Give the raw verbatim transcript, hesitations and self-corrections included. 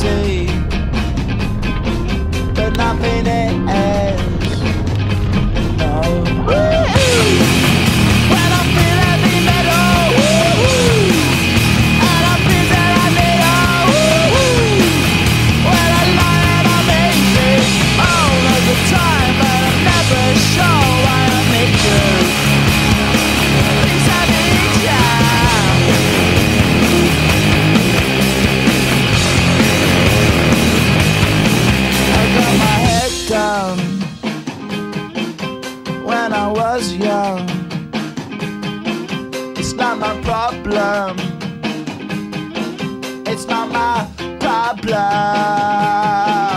see, but nothing ends. No. When I feel heavy metal, and I feel that I need a when I lie and I'm easy all of the time, but I'm never sure why I need you. Things I need you. I got my head down when I was young. It's not my problem. It's not my problem.